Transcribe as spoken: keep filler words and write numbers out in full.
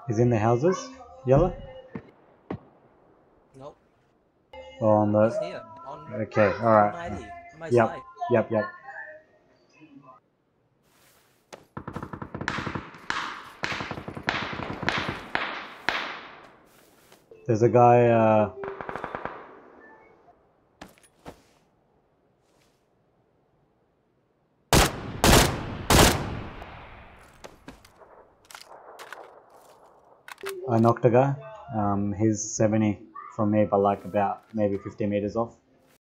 He's in the houses. Yellow. Nope. Oh, on the. He's here. On. Okay. All On right. ninety. On my Yep. side. Yep. Yep. There's a guy. Uh, I knocked a guy. Um, he's seventy from me, but like about maybe fifty meters off.